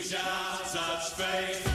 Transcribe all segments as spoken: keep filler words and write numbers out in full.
reach out, touch faith.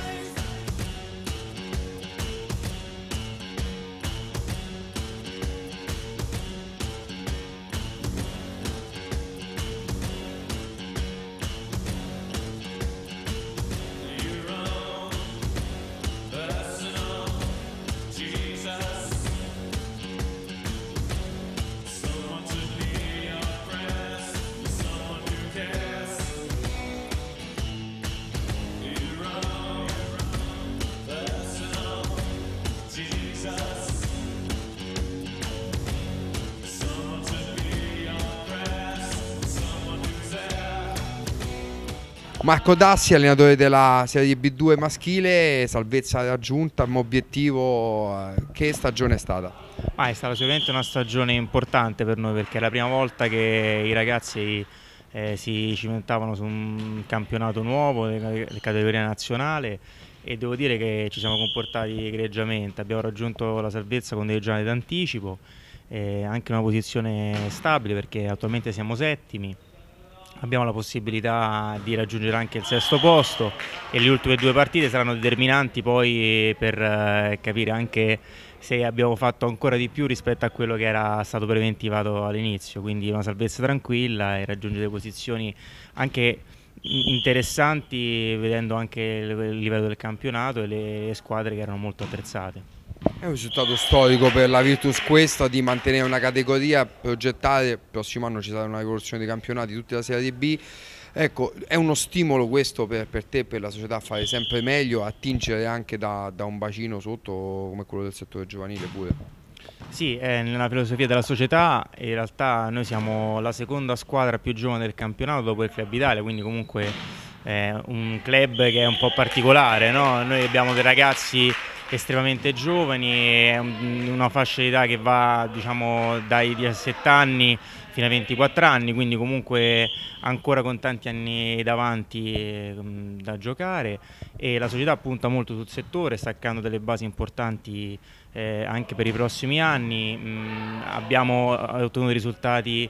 Marco Dassi, allenatore della Serie B due maschile, salvezza raggiunta, come obiettivo, che stagione è stata? Ah, è stata sicuramente una stagione importante per noi perché è la prima volta che i ragazzi eh, si cimentavano su un campionato nuovo di categoria nazionale e devo dire che ci siamo comportati egregiamente, abbiamo raggiunto la salvezza con delle giornate d'anticipo, eh, anche una posizione stabile perché attualmente siamo settimi. Abbiamo la possibilità di raggiungere anche il sesto posto e le ultime due partite saranno determinanti poi per eh, capire anche se abbiamo fatto ancora di più rispetto a quello che era stato preventivato all'inizio, quindi una salvezza tranquilla e raggiungere posizioni anche interessanti vedendo anche il livello del campionato e le, le squadre che erano molto attrezzate. È un risultato storico per la Virtus questo, di mantenere una categoria, progettare, il prossimo anno ci sarà una rivoluzione dei campionati, tutti la Serie B. Ecco, è uno stimolo questo per, per te, per la società, a fare sempre meglio, attingere anche da, da un bacino sotto come quello del settore giovanile pure. Sì, è nella filosofia della società, in realtà noi siamo la seconda squadra più giovane del campionato dopo il Club Italia, quindi comunque è un club che è un po' particolare, no? Noi abbiamo dei ragazzi estremamente giovani, una fascia d'età che va, diciamo, dai diciassette anni fino ai ventiquattro anni, quindi comunque ancora con tanti anni davanti eh, da giocare, e la società punta molto sul settore, staccando delle basi importanti eh, anche per i prossimi anni. Mm, abbiamo ottenuto risultati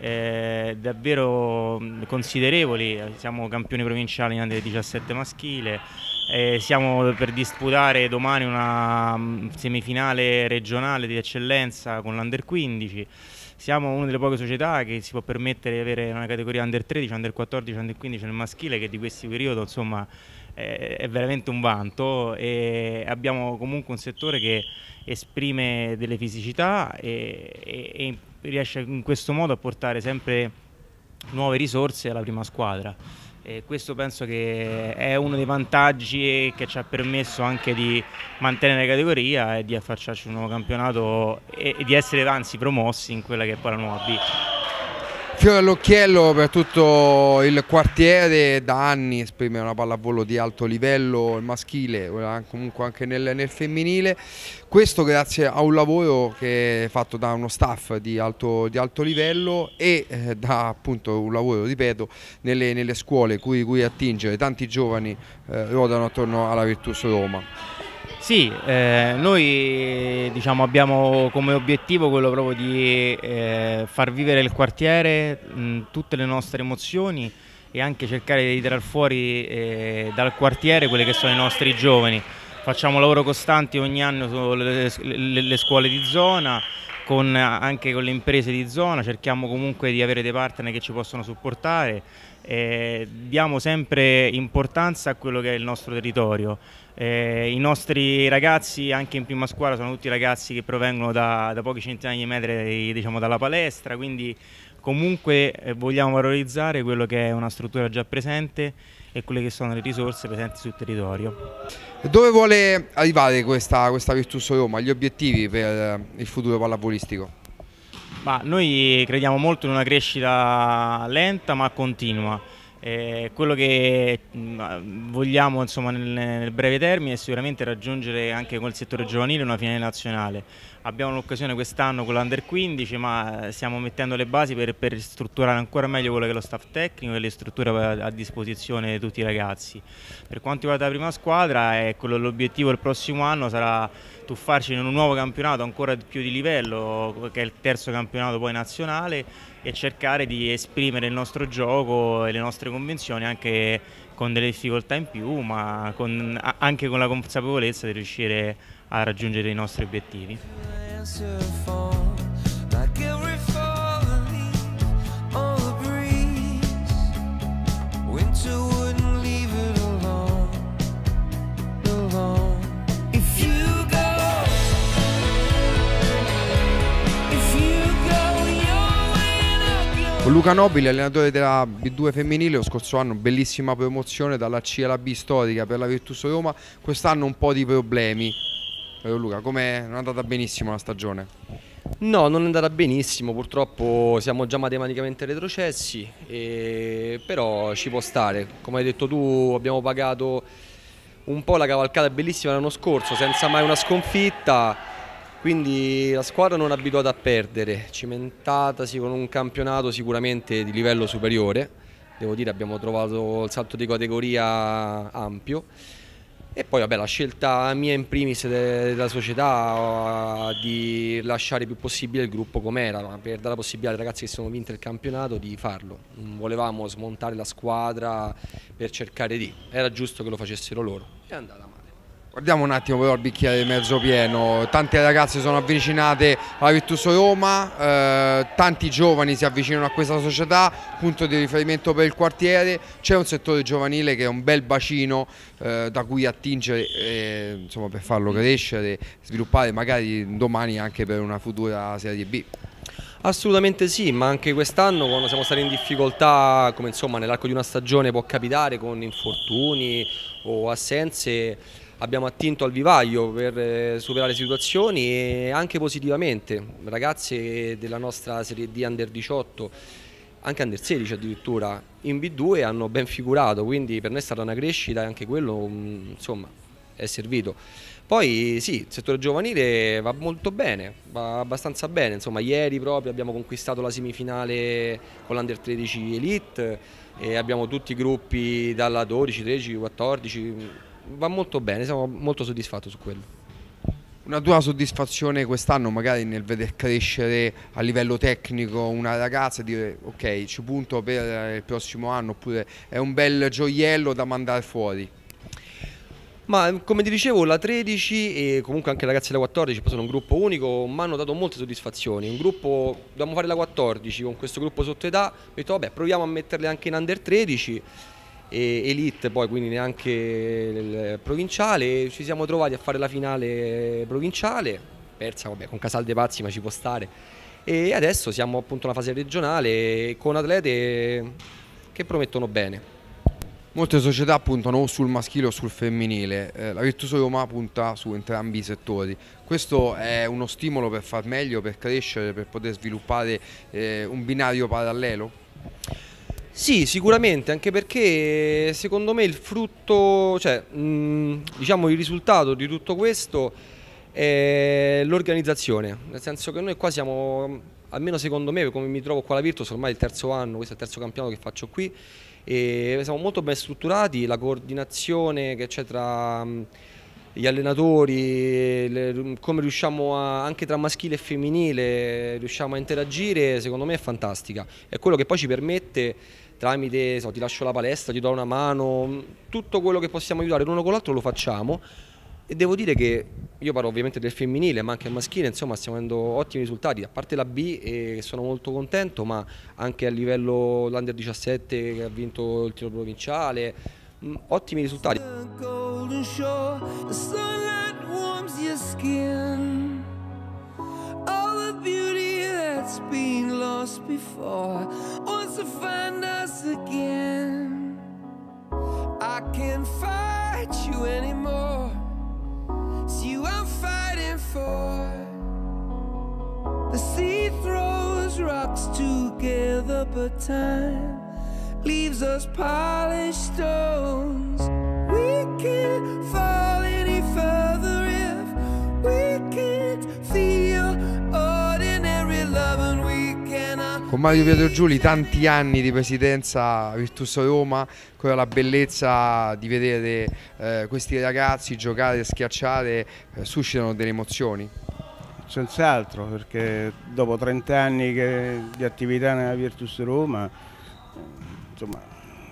Eh, davvero considerevoli, siamo campioni provinciali in under diciassette maschile, eh, siamo per disputare domani una semifinale regionale di eccellenza con l'Under quindici, siamo una delle poche società che si può permettere di avere una categoria Under tredici, Under quattordici, Under quindici nel maschile, che di questo periodo insomma eh, è veramente un vanto, e abbiamo comunque un settore che esprime delle fisicità e, e, e riesce in questo modo a portare sempre nuove risorse alla prima squadra, e questo penso che è uno dei vantaggi che ci ha permesso anche di mantenere la categoria e di affacciarci un nuovo campionato e, e di essere anzi promossi in quella che è poi la nuova B. Fiore all'occhiello per tutto il quartiere, da anni esprime una pallavolo di alto livello, il maschile, comunque anche nel, nel femminile. Questo grazie a un lavoro che è fatto da uno staff di alto, di alto livello e eh, da appunto un lavoro, ripeto, nelle, nelle scuole cui, cui attingere. Tanti giovani eh, ruotano attorno alla Virtus Roma. Sì, eh, noi diciamo, abbiamo come obiettivo quello proprio di eh, far vivere il quartiere, mh, tutte le nostre emozioni, e anche cercare di tirar fuori eh, dal quartiere quelli che sono i nostri giovani. Facciamo lavoro costanti ogni anno sulle le, le scuole di zona, con, anche con le imprese di zona, cerchiamo comunque di avere dei partner che ci possono supportare, eh, diamo sempre importanza a quello che è il nostro territorio. Eh, I nostri ragazzi anche in prima squadra sono tutti ragazzi che provengono da, da pochi centinaia di metri, diciamo, dalla palestra, quindi comunque eh, vogliamo valorizzare quello che è una struttura già presente e quelle che sono le risorse presenti sul territorio. Dove vuole arrivare questa, questa Virtus Roma? Gli obiettivi per il futuro pallavolistico? Ma noi crediamo molto in una crescita lenta ma continua. Eh, quello che mh, vogliamo, insomma, nel, nel breve termine è sicuramente raggiungere anche col settore giovanile una finale nazionale, abbiamo l'occasione quest'anno con l'Under quindici, ma stiamo mettendo le basi per, per strutturare ancora meglio quello che è lo staff tecnico e le strutture a, a disposizione di tutti i ragazzi. Per quanto riguarda la prima squadra, ecco, l'obiettivo del prossimo anno sarà tuffarci in un nuovo campionato ancora più di livello, che è il terzo campionato poi nazionale, e cercare di esprimere il nostro gioco e le nostre convinzioni anche con delle difficoltà in più, ma con, anche con la consapevolezza di riuscire a raggiungere i nostri obiettivi. Con Luca Nobili, allenatore della B due femminile, lo scorso anno bellissima promozione dalla C alla B storica per la Virtus Roma, quest'anno un po' di problemi. Però Luca, com'è? Non è andata benissimo la stagione? No, non è andata benissimo, purtroppo siamo già matematicamente retrocessi, e... però ci può stare. Come hai detto tu, abbiamo pagato un po' la cavalcata bellissima l'anno scorso senza mai una sconfitta. Quindi la squadra non è abituata a perdere, cimentatasi con un campionato sicuramente di livello superiore, devo dire abbiamo trovato il salto di categoria ampio, e poi vabbè, la scelta mia in primis della società di lasciare il più possibile il gruppo com'era, per dare la possibilità ai ragazzi che si sono vinti il campionato di farlo. Non volevamo smontare la squadra per cercare di, era giusto che lo facessero loro, è andata male. Guardiamo un attimo però il bicchiere mezzo pieno, tante ragazze sono avvicinate alla Virtus Roma, eh, tanti giovani si avvicinano a questa società, punto di riferimento per il quartiere, c'è un settore giovanile che è un bel bacino eh, da cui attingere eh, insomma, per farlo crescere, sviluppare magari domani anche per una futura Serie B. Assolutamente sì, ma anche quest'anno quando siamo stati in difficoltà, come insomma nell'arco di una stagione può capitare con infortuni o assenze, abbiamo attinto al vivaio per superare situazioni e anche positivamente. Ragazze della nostra Serie D Under diciotto, anche Under sedici addirittura, in B due hanno ben figurato, quindi per noi è stata una crescita e anche quello insomma è servito. Poi sì, il settore giovanile va molto bene, va abbastanza bene, insomma ieri proprio abbiamo conquistato la semifinale con l'Under tredici Elite e abbiamo tutti i gruppi dalla dodici, tredici, quattordici, va molto bene, siamo molto soddisfatti su quello. Una tua soddisfazione quest'anno magari nel veder crescere a livello tecnico una ragazza e dire ok, ci punto per il prossimo anno, oppure è un bel gioiello da mandare fuori? Ma come ti dicevo, la tredici e comunque anche i ragazzi della quattordici, poi sono un gruppo unico, mi hanno dato molte soddisfazioni. Un gruppo, dobbiamo fare la quattordici con questo gruppo sotto età, ho detto vabbè proviamo a metterle anche in Under tredici e Elite, poi quindi neanche il provinciale, ci siamo trovati a fare la finale provinciale, persa vabbè con Casal dei Pazzi ma ci può stare, e adesso siamo appunto alla fase regionale con atlete che promettono bene. Molte società puntano o sul maschile o sul femminile, eh, la Virtus Roma punta su entrambi i settori. Questo è uno stimolo per far meglio, per crescere, per poter sviluppare eh, un binario parallelo? Sì, sicuramente, anche perché secondo me il frutto, cioè mh, diciamo il risultato di tutto questo è l'organizzazione, nel senso che noi qua siamo, almeno secondo me, come mi trovo qua alla Virtus, ormai è il terzo anno, questo è il terzo campionato che faccio qui, e siamo molto ben strutturati, la coordinazione che c'è tra mh, gli allenatori, le, come riusciamo a, anche tra maschile e femminile, riusciamo a interagire, secondo me è fantastica. È quello che poi ci permette, tramite, so, ti lascio la palestra, ti do una mano, tutto quello che possiamo aiutare l'uno con l'altro lo facciamo. E devo dire che, io parlo ovviamente del femminile, ma anche al maschile, insomma stiamo avendo ottimi risultati, a parte la B, e sono molto contento, ma anche a livello l'Under diciassette che ha vinto il tiro provinciale, mh, ottimi risultati. You I'm fighting for. The sea throws rocks together, but time leaves us polished stones. We can't fall any further if we can't feel Con Mario Pietro Giuli tanti anni di presidenza Virtus Roma, con la bellezza di vedere eh, questi ragazzi giocare e schiacciare eh, suscitano delle emozioni. Senz'altro, perché dopo trenta anni che, di attività nella Virtus Roma, insomma,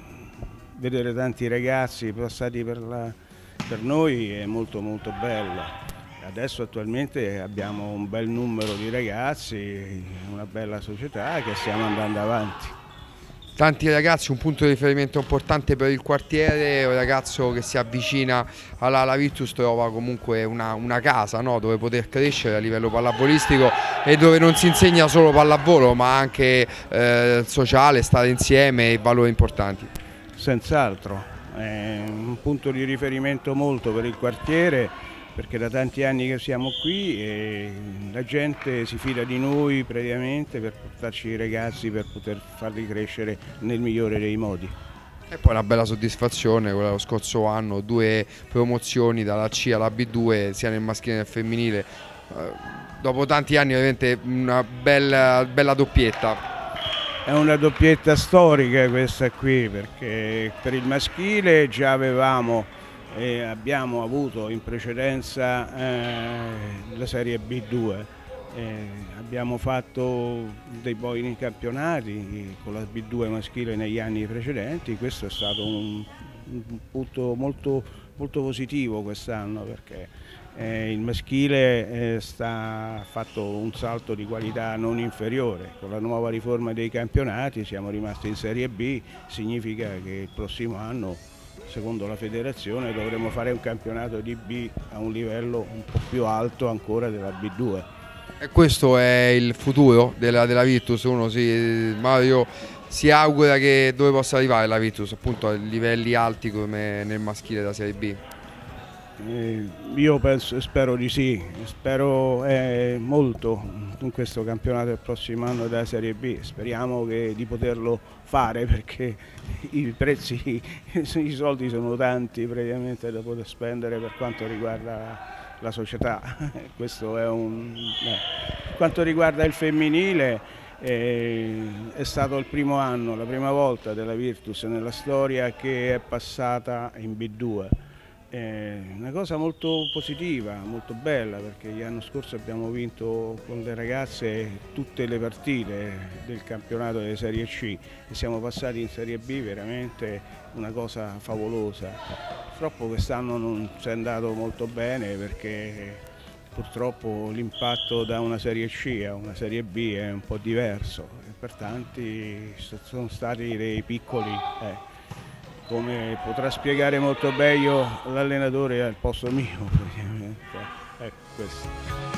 vedere tanti ragazzi passati per, la, per noi è molto molto bello. Adesso attualmente abbiamo un bel numero di ragazzi, una bella società che stiamo andando avanti. Tanti ragazzi, un punto di riferimento importante per il quartiere, un ragazzo che si avvicina alla, alla Virtus trova comunque una, una casa, no? Dove poter crescere a livello pallavolistico e dove non si insegna solo pallavolo ma anche eh, sociale, stare insieme e valori importanti. Senz'altro, è un punto di riferimento molto per il quartiere, perché da tanti anni che siamo qui e la gente si fida di noi praticamente per portarci i ragazzi, per poter farli crescere nel migliore dei modi. E poi una bella soddisfazione, quella dello scorso anno, due promozioni dalla C alla B due sia nel maschile che nel femminile, eh, dopo tanti anni ovviamente una bella, bella doppietta. È una doppietta storica questa qui, perché per il maschile già avevamo e abbiamo avuto in precedenza eh, la Serie B due, eh, abbiamo fatto dei buoni campionati con la B due maschile negli anni precedenti. Questo è stato un, un punto molto, molto positivo quest'anno, perché eh, il maschile eh, sta, ha fatto un salto di qualità non inferiore. Con la nuova riforma dei campionati siamo rimasti in Serie B, significa che il prossimo anno, secondo la federazione, dovremo fare un campionato di B a un livello un po' più alto ancora della B due. E questo è il futuro della, della Virtus. Uno si, Mario si augura che dove possa arrivare la Virtus, appunto a livelli alti come nel maschile della Serie B. Eh, io penso, spero di sì, spero eh, molto in questo campionato del prossimo anno della Serie B, speriamo che, di poterlo fare, perché i prezzi, i soldi sono tanti praticamente da poter spendere per quanto riguarda la, la società. Questo è un, eh. Per quanto riguarda il femminile, eh, è stato il primo anno, la prima volta della Virtus nella storia che è passata in B due. È una cosa molto positiva, molto bella, perché l'anno scorso abbiamo vinto con le ragazze tutte le partite del campionato delle Serie C e siamo passati in Serie B, veramente una cosa favolosa. Purtroppo quest'anno non ci è andato molto bene, perché purtroppo l'impatto da una Serie C a una Serie B è un po' diverso e per tanti sono stati dei piccoli... Eh. Come potrà spiegare molto meglio l'allenatore al posto mio, praticamente. Ecco questo.